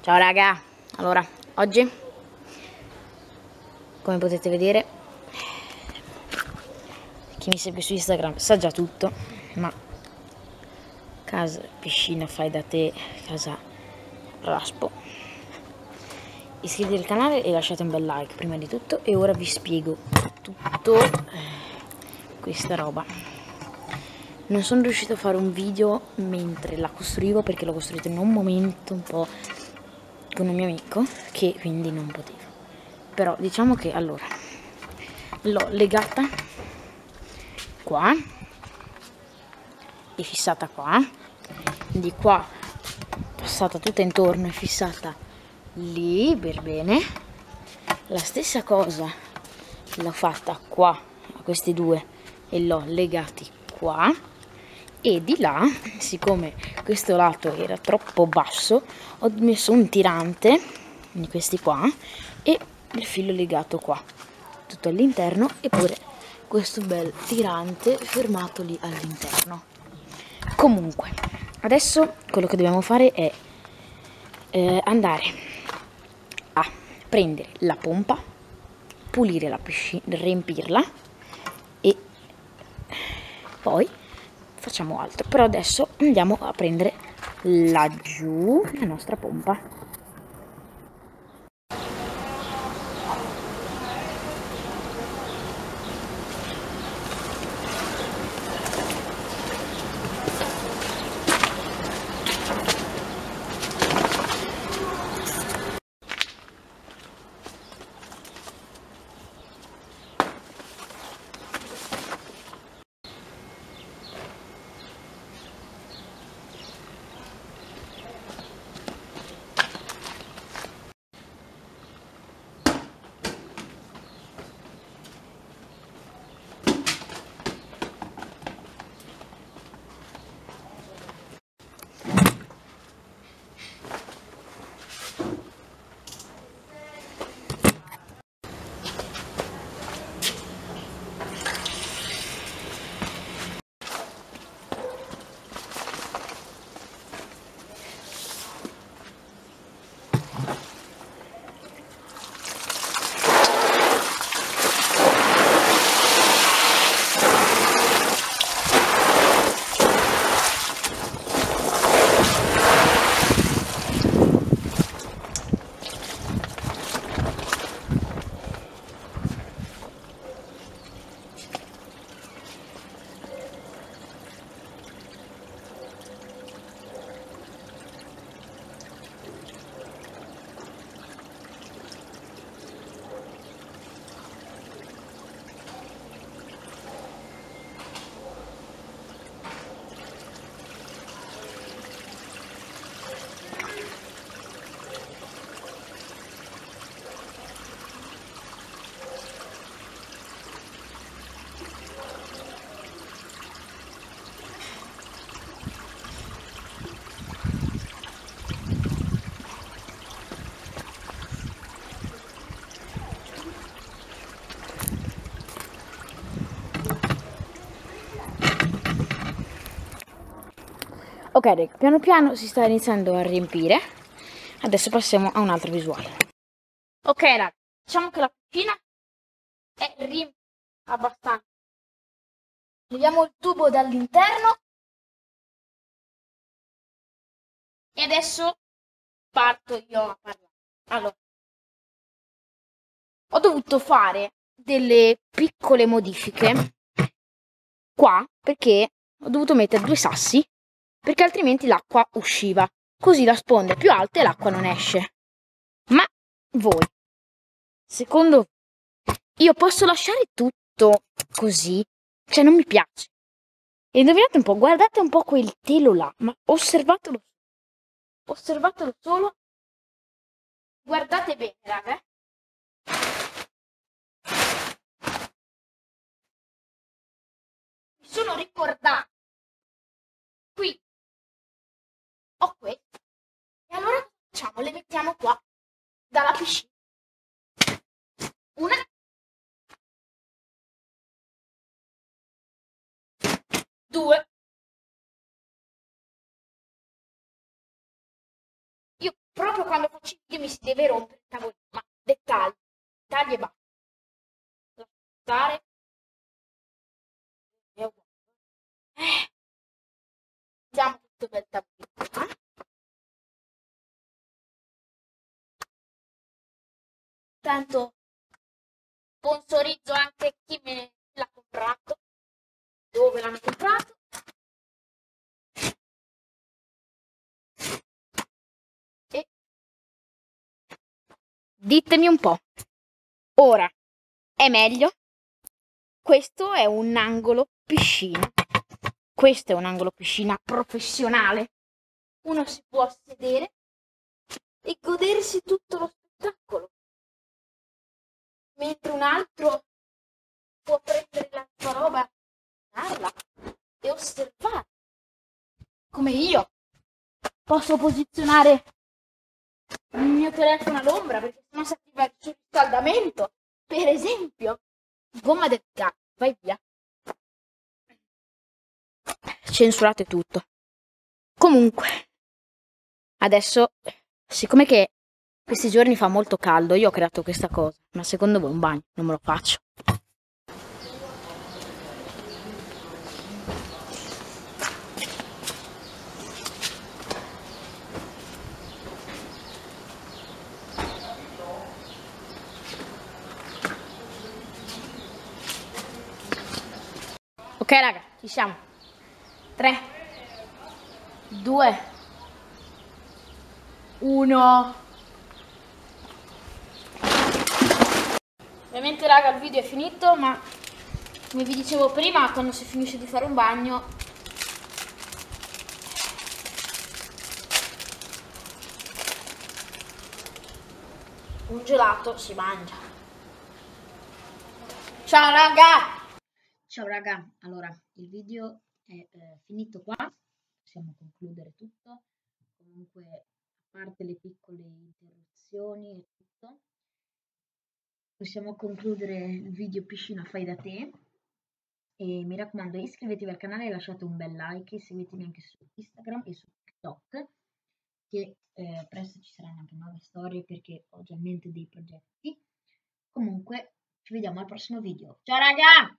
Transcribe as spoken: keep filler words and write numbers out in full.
Ciao raga, allora oggi come potete vedere, chi mi segue su Instagram sa già tutto, ma casa, piscina, fai da te, casa raspo. Iscrivetevi al canale e lasciate un bel like prima di tutto, e ora vi spiego tutto questa roba. Non sono riuscito a fare un video mentre la costruivo perché l'ho costruito in un momento un po' con un mio amico, che quindi non potevo. Però diciamo che allora l'ho legata qua e fissata qua, di qua passata tutta intorno e fissata lì per bene. La stessa cosa l'ho fatta qua a questi due e l'ho legati qua, e di là, siccome questo lato era troppo basso, ho messo un tirante di questi qua e il filo legato qua tutto all'interno, e pure questo bel tirante fermato lì all'interno. Comunque adesso quello che dobbiamo fare è eh, andare a prendere la pompa, pulire la piscina, riempirla, e poi facciamo altro. Però adesso andiamo a prendere laggiù la nostra pompa. Ok raga, piano piano si sta iniziando a riempire. Adesso passiamo a un'altra visuale. Ok raga, diciamo che la piscina è riempita abbastanza. Leviamo il tubo dall'interno e adesso parto io a parlare. Allora, ho dovuto fare delle piccole modifiche qua perché ho dovuto mettere due sassi, perché altrimenti l'acqua usciva. Così la sponda è più alta e l'acqua non esce. Ma voi, secondo voi, io posso lasciare tutto così? Cioè non mi piace. E indovinate un po', guardate un po' quel telo là, ma osservatelo, osservatelo solo, guardate bene raga, eh. Mi sono ricordato, qui ho questo, e allora cosa facciamo? Le mettiamo qua, dalla piscina. Una, due. Io proprio quando faccio qui mi si deve rompere il tavolino, ma dettagli, dettagli e basta. Stare. Eh, mettiamo tutto bel tavolino. Tanto sponsorizzo anche chi me l'ha comprato, dove l'hanno comprato. E ditemi un po', ora è meglio? Questo è un angolo piscina, questo è un angolo piscina professionale, uno si può sedere e godersi tutto lo spettacolo, mentre un altro può prendere la sua roba, guardarla e osservare, come io posso posizionare il mio telefono all'ombra perché sennò si attiva il surriscaldamento, per esempio. Gomma del gatto, vai via. Censurate tutto. Comunque, adesso, siccome che questi giorni fa molto caldo, io ho creato questa cosa, ma secondo voi un bagno non me lo faccio? Ok raga, ci siamo. tre, due, uno. Ovviamente raga il video è finito, ma come vi dicevo prima, quando si finisce di fare un bagno un gelato si mangia. Ciao raga! Ciao raga, allora il video è eh, finito qua, possiamo concludere tutto, comunque a parte le piccole interruzioni e tutto, possiamo concludere il video piscina fai da te e mi raccomando iscrivetevi al canale e lasciate un bel like e seguitemi anche su Instagram e su TikTok che eh, presto ci saranno anche nuove storie perché ho già in mente dei progetti. Comunque ci vediamo al prossimo video, ciao raga!